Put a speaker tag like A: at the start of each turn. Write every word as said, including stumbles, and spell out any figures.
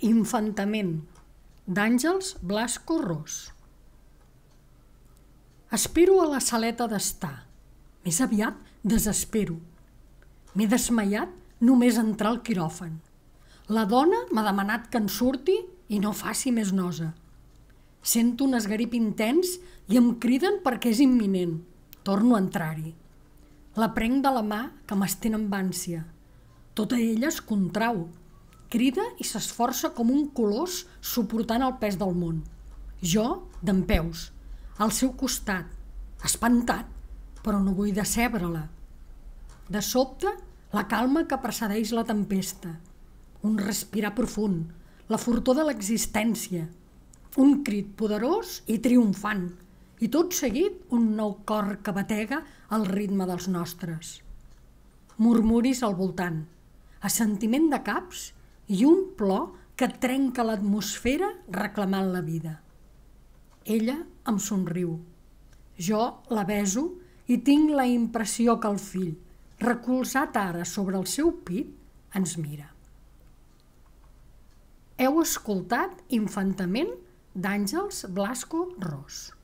A: Infantament, d'Àngels Blasco Ros. Aspiro a la saleta d'estar, més aviat desespero. M'he desmaiat només entrar al quiròfan. La dona m'ha demanat que en surti i no faci més nosa. Sento un esgarip intens i em criden perquè és imminent. Torno a entrar-hi. La prenc de la mà que m'estén amb ànsia. Tota ella es contrau. Crida i s'esforça com un colós suportant el pes del món. Jo, dempeus, al seu costat, espantat, però no vull decebre-la. De sobte, la calma que precedeix la tempesta. Un respirar profund, la fortor de l'existència. Un crit poderós i triomfant. I tot seguit un nou cor que batega al ritme dels nostres. Murmuris al voltant, assentiment de caps i un plor que trenca l'atmosfera reclamant la vida. Ella em somriu. Jo la beso i tinc la impressió que el fill, recolzat ara sobre el seu pit, ens mira. Heu escoltat Infantament d'Àngels Blasco Ros.